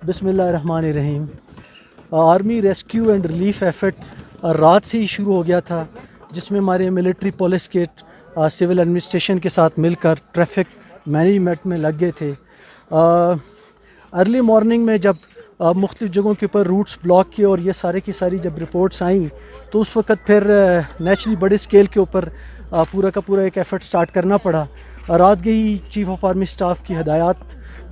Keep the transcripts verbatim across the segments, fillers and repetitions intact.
बिस्मिल्लाहिर्रहमानिर्रहीम। Army rescue and relief effort रात से ही शुरू हो गया था, जिसमें हमारे मिलिट्री पुलिस के सिविल एडमिनिस्ट्रेशन के साथ मिलकर ट्रैफिक मैनेजमेंट में लग गए थे। अर्ली मॉर्निंग में जब मुख्तलिफ़ जगहों के ऊपर रूट्स ब्लॉक किए और ये सारे की सारी जब रिपोर्ट्स आई तो उस वक़्त फिर नेचुरली बड़े स्केल के ऊपर पूरा का पूरा एक एफ़र्ट स्टार्ट करना पड़ा। रात गई चीफ़ ऑफ आर्मी स्टाफ की हदायत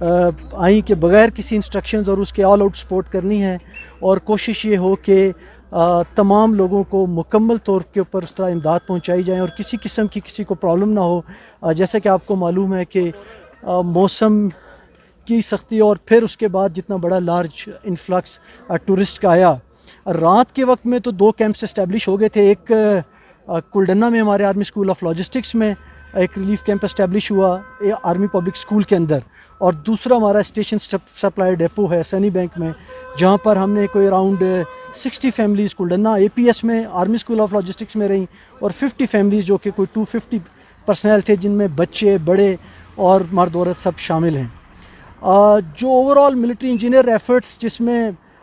आई कि बग़ैर किसी इंस्ट्रक्शंस और उसके ऑल आउट सपोर्ट करनी है और कोशिश ये हो कि तमाम लोगों को मुकम्मल तौर के ऊपर उस तरह इमदाद पहुँचाई जाए और किसी किस्म की किसी को प्रॉब्लम ना हो। जैसे कि आपको मालूम है कि मौसम की सख्ती और फिर उसके बाद जितना बड़ा लार्ज इन्फ्लक्स टूरिस्ट का आया, रात के वक्त में तो दो कैंप्स इस्टेब्लिश हो गए थे। एक कुलडन्ना में हमारे आर्मी स्कूल ऑफ लॉजिस्टिक्स में एक रिलीफ कैंप इस्टेब्लिश हुआ आर्मी पब्लिक स्कूल के अंदर, और दूसरा हमारा स्टेशन सप्लाई डेपो है सनी बैंक में, जहाँ पर हमने कोई around sixty families Kuldana A P S में आर्मी स्कूल ऑफ लॉजिस्टिक्स में रहीं और फिफ्टी फैमिलीज़ जो कि कोई टू फिफ्टी पर्सनल थे, जिनमें बच्चे बड़े और मर्द औरत सब शामिल हैं। जो ओवरऑल मिलिट्री इंजीनियर एफर्ट्स, जिसमें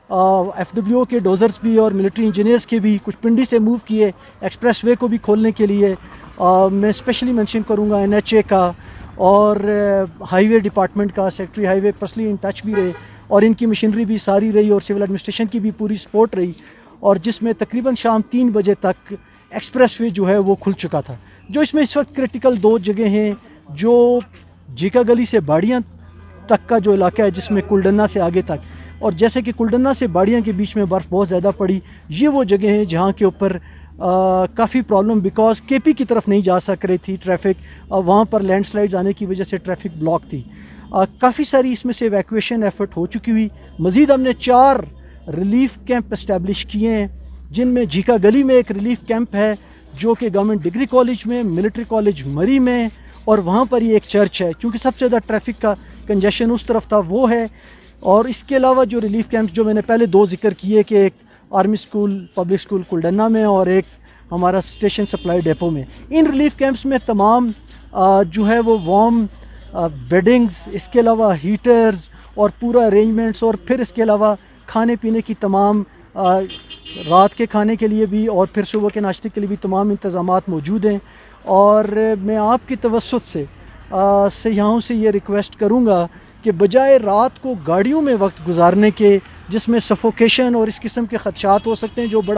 एफ डब्ल्यू ओ के डोजर्स भी और मिलिट्री इंजीनियर्स के भी कुछ पिंडी से मूव किए एक्सप्रेस वे को भी खोलने के लिए, आ, मैं स्पेशली मेंशन करूंगा एन एच ए का और हाईवे डिपार्टमेंट का। Secretary highway personally in touch भी रहे और इनकी मशीनरी भी सारी रही और सिविल एडमिनिस्ट्रेशन की भी पूरी सपोर्ट रही, और जिसमें तकरीबन शाम तीन बजे तक एक्सप्रेस वे जो है वो खुल चुका था। जो इसमें इस वक्त क्रिटिकल दो जगह हैं, जो जीका गली से बाड़ियाँ तक का जो इलाका है जिसमें कुलडन्ना से आगे तक, और जैसे कि कुलडन्ना से बाड़ियाँ के बीच में बर्फ़ बहुत ज़्यादा पड़ी, ये वो जगह हैं जहाँ के ऊपर काफ़ी प्रॉब्लम बिकॉज के पी की तरफ नहीं जा सक रही थी ट्रैफिक, वहाँ पर लैंडस्लाइड्स आने की वजह से ट्रैफिक ब्लॉक थी। काफ़ी सारी इसमें से इवैक्यूएशन एफर्ट हो चुकी हुई। मज़ीद हमने चार रिलीफ कैंप इस्टेब्लिश किए हैं, जिनमें जीका गली में एक रिलीफ कैंप है जो कि गवर्नमेंट डिग्री कॉलेज में, मिलिट्री कॉलेज मरी में, और वहाँ पर ही एक चर्च है क्योंकि सबसे ज़्यादा ट्रैफिक का कंजेशन उस तरफ था, वो है। और इसके अलावा जो रिलीफ कैंप्स जो मैंने पहले दो जिक्र किए कि एक army school public school Kuldana में और एक हमारा स्टेशन सप्लाई डेपो में, इन रिलीफ कैंप्स में तमाम आ, जो है वो वार्म बेडिंग्स, इसके अलावा हीटर्स और पूरा अरेंजमेंट्स, और फिर इसके अलावा खाने पीने की तमाम आ, रात के खाने के लिए भी और फिर सुबह के नाश्ते के लिए भी तमाम इंतज़ामात मौजूद हैं। और मैं आपकी तवस्सुत से सयाहों से ये रिक्वेस्ट करूँगा कि बजाय रात को गाड़ियों में वक्त गुजारने के, जिसमें सफोकेशन और इस किस्म के ख़दशात हो सकते हैं जो बड़ा